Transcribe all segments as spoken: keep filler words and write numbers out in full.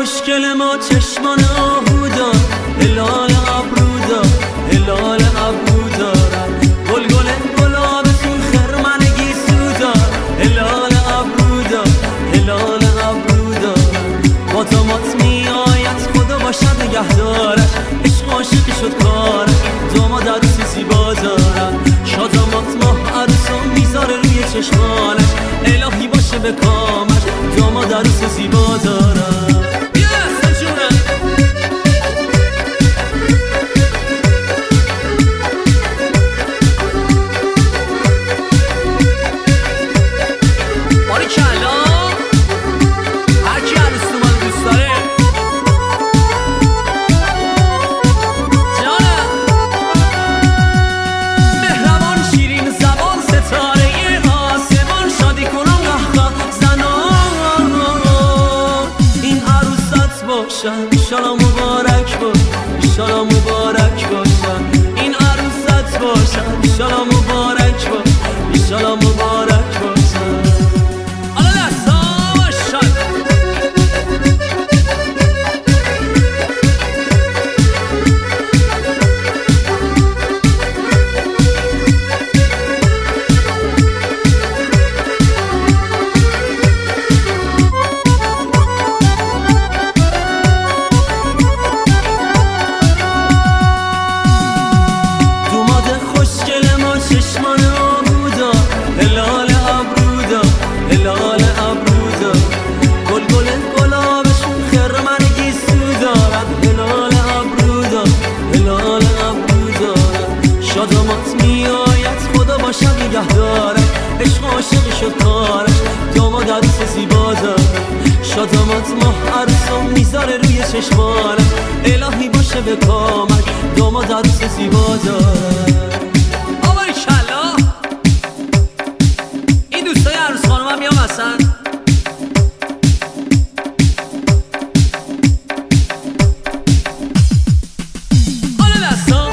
خوشگل ما چشمان آهو دار، هلال ابرو دار، هلال ابرو دارم. گل گل گلابتون خرمنگی سو دار، هلال ابرو دار، هلال ابرو دارم. با داماد می آید خدا باشد نگهدارش، عشق عاشقی شد کارش، داماد عروسی زیبا دارم. شادامات ماه عروسم میذاره روی چشمانش، الهی باشه به کامش، داماد عروس زیبا دارم. ایشالا مبارک باش، ایشالا مبارک باشن این عروست باشن، ایشالا مبارک باش، ایشالا مبارک باشن. حالا دستا باشن. چشمان آهو دار، هلال ابرو دار، هلال ابرو دار. گل گل گلابشون خرمنگی سو دارد، هلال ابرو دار، هلال ابرو دارد. شادامات می آید خدا باشد نگهدارش، عشق عاشقی شد کارش، داماد عروس زیبا دارد. شادامات ماه عروسم میذاره روی چشمانش، الهی باشه به کامش، داماد عروس زیبا دارد. این دوستای عروس خانم هم میام هستن. حالا دستا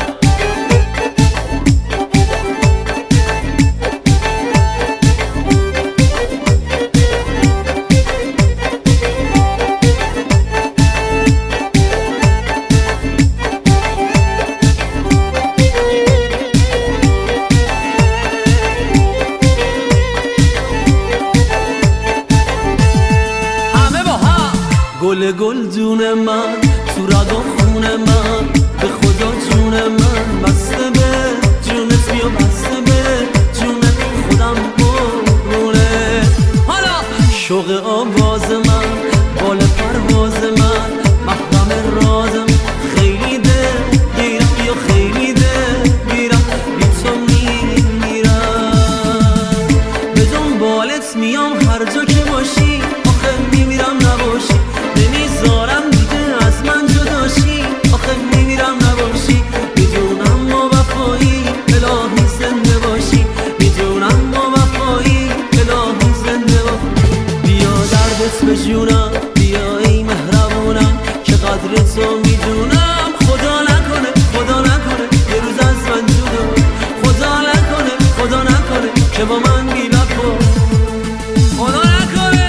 گل گل دون من تو رگ و خون من، به خدا جون من بسته به جونت، بیا بسته به جونت، خودم برونه. حالا شوق آواز من، بال پرواز من، محرم رازم، خیلی ده گیرم یا خیلی ده گیرم، بی تو میمیرم، به دنبالت میام هر جا که باشی، آخه میمیرم نباشی، نمیذارم دیگه از من جداشی، آخه میمیرم نباشی. میدونم با وفایی الهی زنده باشی، میدونم با وفایی الهی زنده باشی. بیا دردت به جونم، بیا ای مهربونم، که قدر تو میدونم. خدا نکنه خدا نکنه یه روز از من جدا، خدا نکنه خدا نکنه که با من بی وفا، خدا نکنه.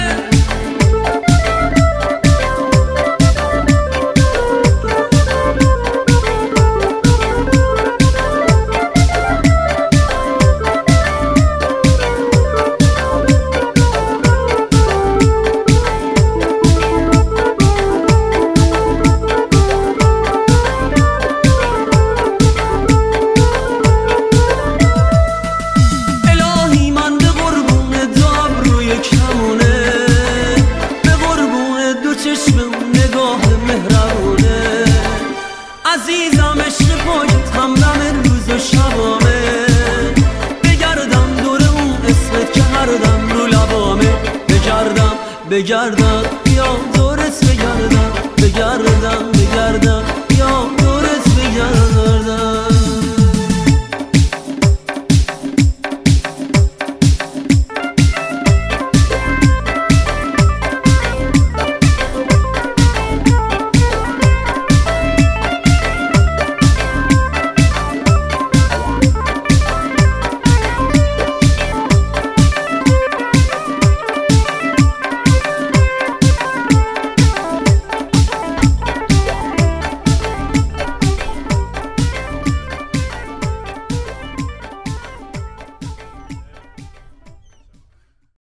عزیزم عشق پاکت همدم روز و شبامه، بگردم دور اون اسمت که هر دم رو لبامه، بگردم بگردم بیا